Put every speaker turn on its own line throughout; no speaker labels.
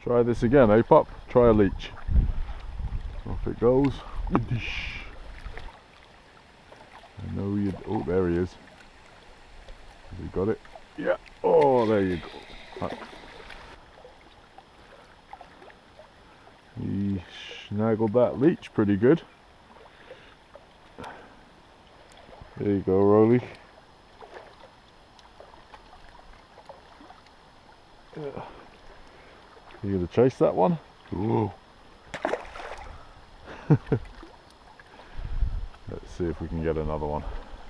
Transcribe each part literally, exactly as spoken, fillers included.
Try this again, eh, Pop? Try a leech. Off it goes. I know you. Oh, there he is. Has he got it? Yeah. Oh, there you go. He snaggled that leech pretty good. There you go, Rolly. Yeah. You gonna chase that one? Whoa. Let's see if we can get another one.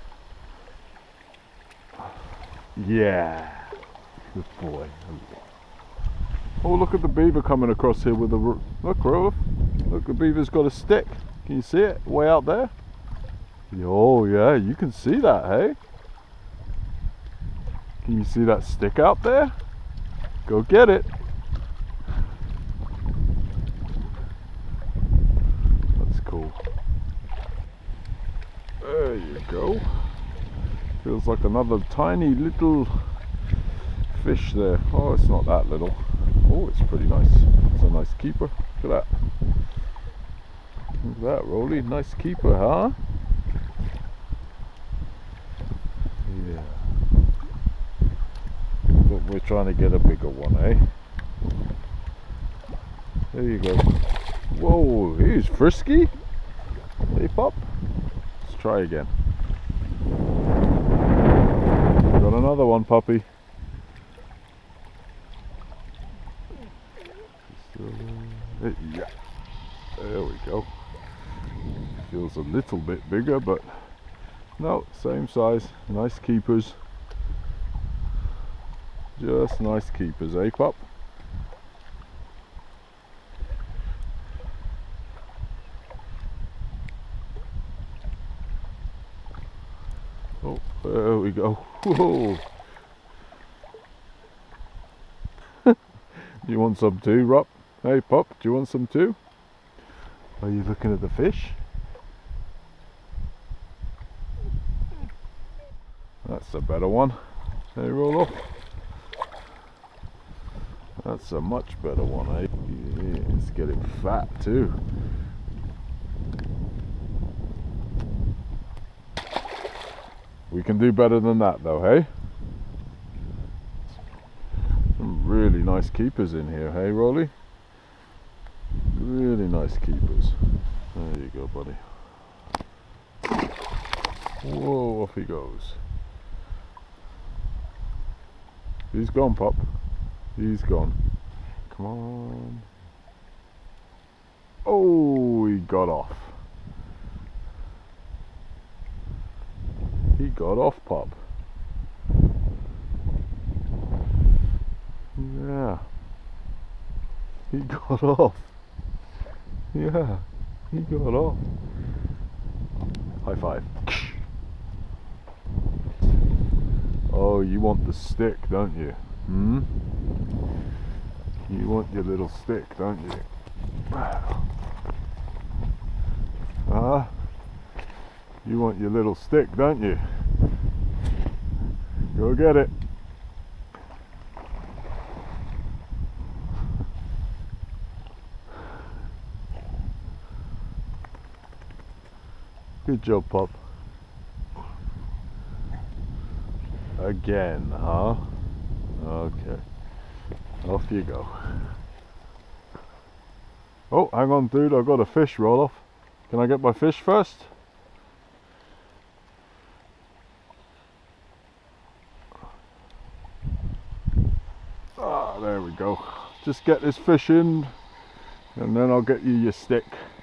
Yeah. Good boy. Oh, look at the beaver coming across here with the... Look, Rolf. Look, the beaver's got a stick. Can you see it? Way out there? Oh, yeah, you can see that, hey? Can you see that stick out there? Go get it. That's cool. There you go. Feels like another tiny little fish there. Oh, it's not that little. Oh, it's pretty nice. It's a nice keeper. Look at that. Look at that, Rolly. Nice keeper, huh? Yeah. But we're trying to get a bigger one, eh? There you go. Whoa, he's frisky. Hey, Pop. Let's try again. Got another one, puppy. Yeah, there we go. Feels a little bit bigger, but no, same size. Nice keepers. Just nice keepers, eh, Pop? Oh, there we go. Whoa! You want some too, Rob? Hey, Pop, do you want some too? Are you looking at the fish? That's a better one. Hey, Roloff. That's a much better one, eh? Yeah, it's getting fat too. We can do better than that though, hey? Some really nice keepers in here, hey, Rolly? Really nice keepers. There you go, buddy. Whoa, off he goes. He's gone, Pop. He's gone. Come on. Oh, he got off. He got off, Pop. Yeah. He got off. Yeah, he got off. High five. Oh, you want the stick, don't you? Hmm? You want your little stick, don't you? Ah, uh, you want your little stick, don't you? Go get it. Good job, Pop. Again, huh? Okay. Off you go. Oh, hang on, dude. I've got a fish roll off. Can I get my fish first? Ah, there we go. Just get this fish in, and then I'll get you your stick.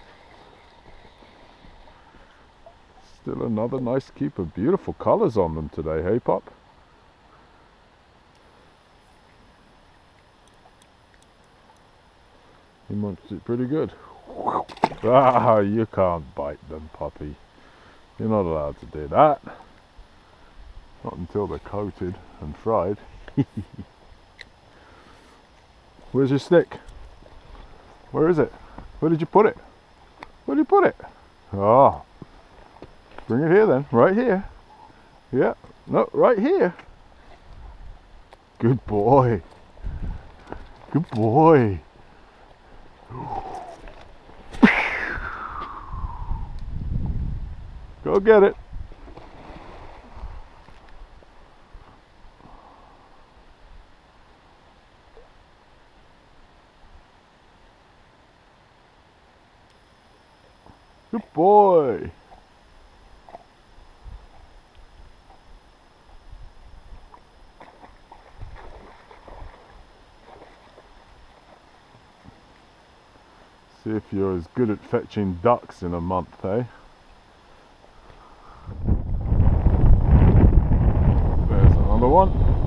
Still another nice keeper. Beautiful colours on them today, hey, Pop? He munched it pretty good. Ah, you can't bite them, puppy. You're not allowed to do that. Not until they're coated and fried. Where's your stick? Where is it? Where did you put it? Where did you put it? Ah. Bring it here then, right here. Yeah, no, right here. Good boy. Good boy. Go get it. Good boy. See if you're as good at fetching ducks in a month, eh? There's another one.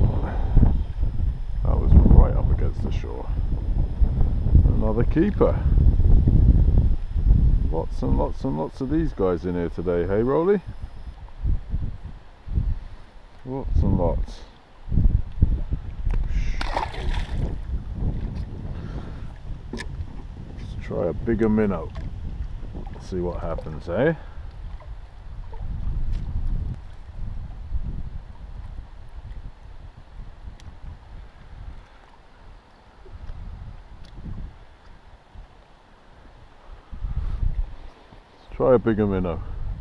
That was right up against the shore. Another keeper. Lots and lots and lots of these guys in here today, hey Rolly? Lots and lots. Try a bigger minnow. See what happens, eh? Let's try a bigger minnow.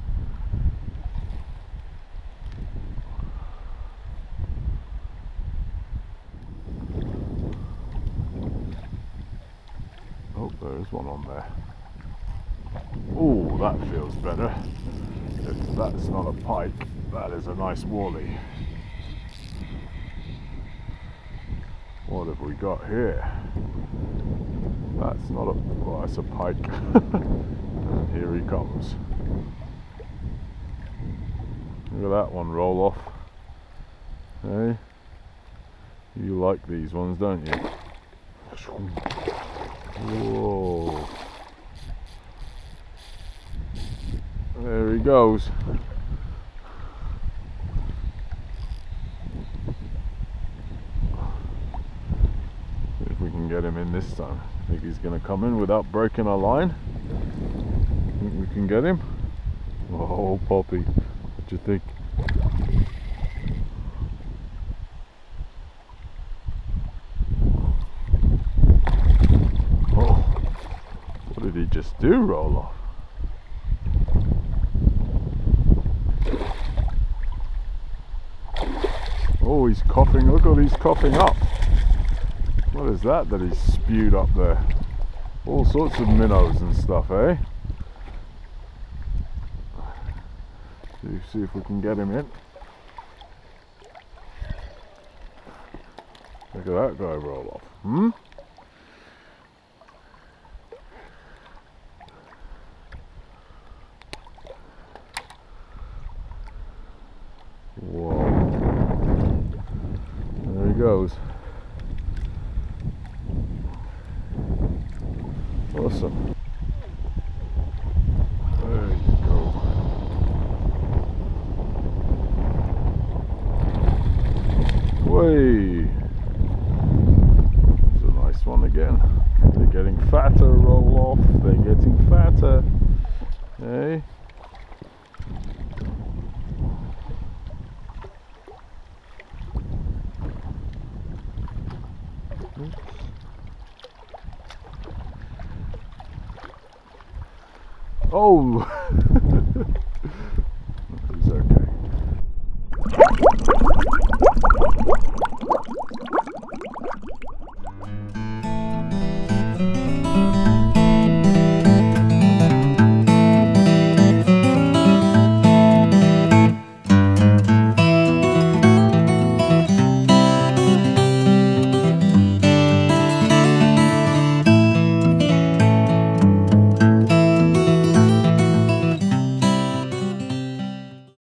Oh, there's one on there. Oh, that feels better. If that's not a pike, that is a nice walleye. What have we got here? That's not a... well, that's a pike. And here he comes. Look at that one roll off. Hey? You like these ones, don't you? Whoa. There he goes. See if we can get him in this time. Think he's going to come in without breaking our line? Think we can get him? Oh, Poppy, what do you think? What did he just do, roll off? Oh, he's coughing. Look what he's coughing up. What is that that he's spewed up there? All sorts of minnows and stuff, eh? See, see if we can get him in. Look at that guy roll off. Hmm? Whoa. There he goes. Awesome. There you go. Way. It's a nice one again. They're getting fatter, roll off. They're getting fatter. Hey. Oh! He's okay.